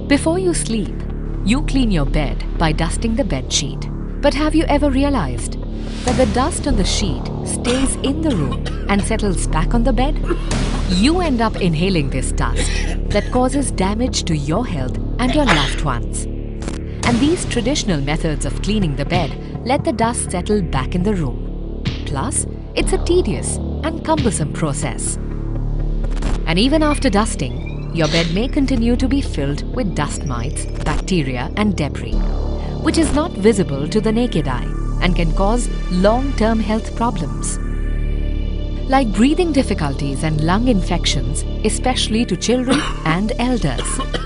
Before you sleep, you clean your bed by dusting the bed sheet. But have you ever realized that the dust on the sheet stays in the room and settles back on the bed? You end up inhaling this dust that causes damage to your health and your loved ones. And these traditional methods of cleaning the bed let the dust settle back in the room. Plus, it's a tedious and cumbersome process. And even after dusting, your bed may continue to be filled with dust mites, bacteria and debris, which is not visible to the naked eye and can cause long-term health problems, like breathing difficulties and lung infections, especially to children and elders.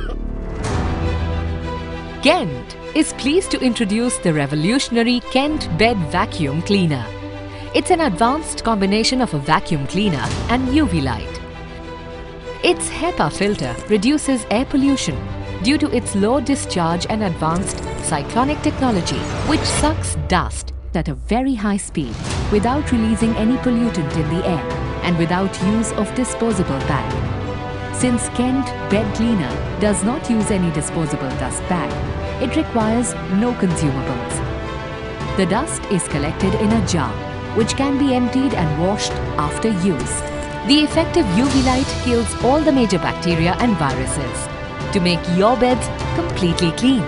Kent is pleased to introduce the revolutionary Kent Bed Vacuum Cleaner. It's an advanced combination of a vacuum cleaner and UV light. Its HEPA filter reduces air pollution due to its low discharge and advanced cyclonic technology, which sucks dust at a very high speed without releasing any pollutant in the air and without use of disposable bag. Since Kent Bed Cleaner does not use any disposable dust bag, it requires no consumables. The dust is collected in a jar, which can be emptied and washed after use. The effective UV light kills all the major bacteria and viruses to make your beds completely clean.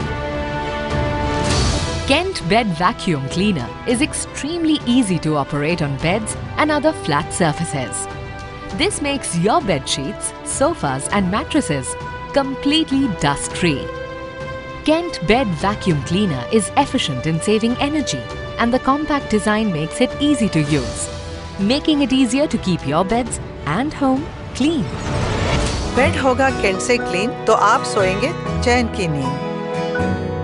Kent Bed Vacuum Cleaner is extremely easy to operate on beds and other flat surfaces. This makes your bed sheets, sofas and mattresses completely dust-free. Kent Bed Vacuum Cleaner is efficient in saving energy, and the compact design makes it easy to use, making it easier to keep your beds and home clean. Bed होगा Kent से clean तो आप सोएंगे चैन की नींद।